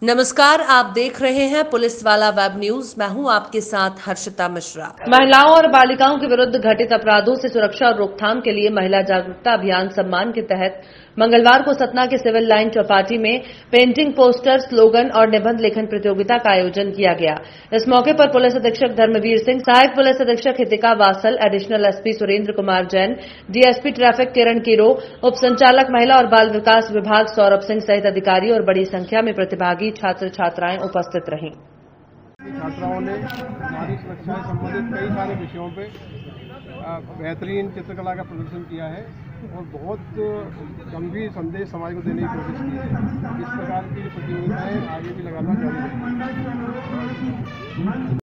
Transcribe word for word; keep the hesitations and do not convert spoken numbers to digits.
नमस्कार, आप देख रहे हैं पुलिस वाला वेब न्यूज। मैं हूं आपके साथ हर्षिता मिश्रा। महिलाओं और बालिकाओं के विरुद्ध घटित अपराधों से सुरक्षा और रोकथाम के लिए महिला जागरूकता अभियान सम्मान के तहत मंगलवार को सतना के सिविल लाइन चौपाटी में पेंटिंग, पोस्टर, स्लोगन और निबंध लेखन प्रतियोगिता का आयोजन किया गया। इस मौके पर पुलिस अधीक्षक धर्मवीर सिंह, सहायक पुलिस अधीक्षक Hitika Vasal, additional SP Surendra Kumar Jain, DSP traffic Kiran Kiro, उप संचालक महिला और बाल विकास विभाग सौरभ सिंह सहित अधिकारी और बड़ी संख्या में प्रतिभागी छात्र छात्राएं उपस्थित रहीं। छात्राओं ने नारी सुरक्षा से संबंधित कई सारे विषयों पे बेहतरीन चित्रकला का प्रदर्शन किया है और बहुत गंभीर संदेश समाज को देने की कोशिश की है। इस प्रकार की प्रतियोगिताएं आगे भी लगातार जारी रहेंगी।